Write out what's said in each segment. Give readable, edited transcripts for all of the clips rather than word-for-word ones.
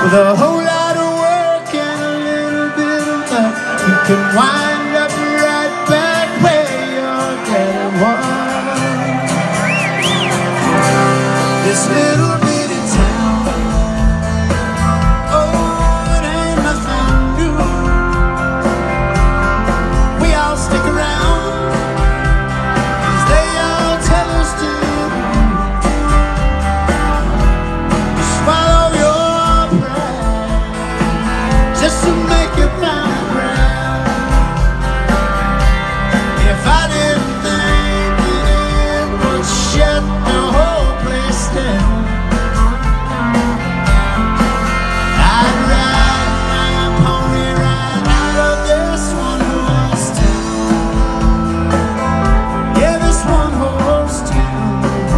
With a whole lot of work and a little bit of luck, you can wind up right back where your daddy was. This little bitty town, oh, it ain't nothing new. We all stick around, 'cause they all tell us to. Swallow your pride, just to make it find ground. If I didn't think that it would shut the whole place down, I'd ride my pony right out of this one horse town. Yeah, this one horse town.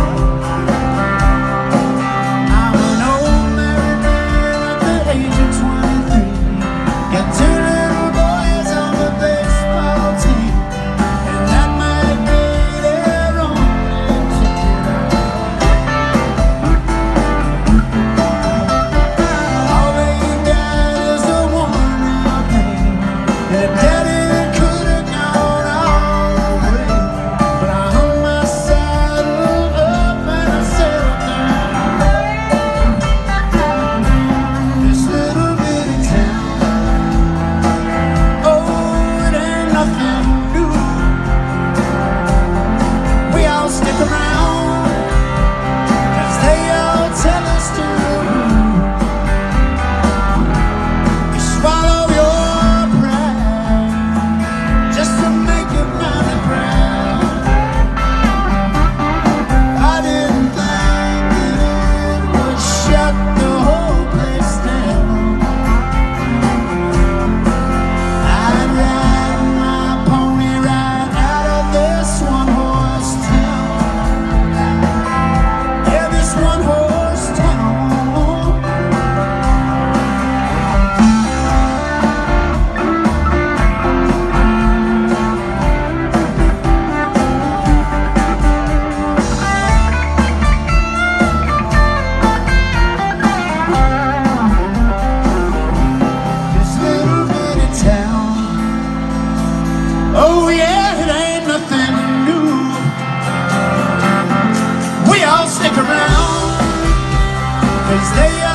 I'm an old married man at the age of 23. Got two little boys on the baseball team, and that might be their only ticket. All they got is a worn-out name, and if Daddy could have gone all the way, but I hung my saddle up and I settled down. This little bitty town, oh, it ain't nothing new. We all stick around, 'cause they all tell us to. You swallow your pride, just to make it mighty proud. I didn't think that it would shut the whole place down. I'd ride my pony right out of this one horse town. Yeah, this one horse town. This little bitty town, oh yeah, it ain't nothing new. We all stick around, 'cause they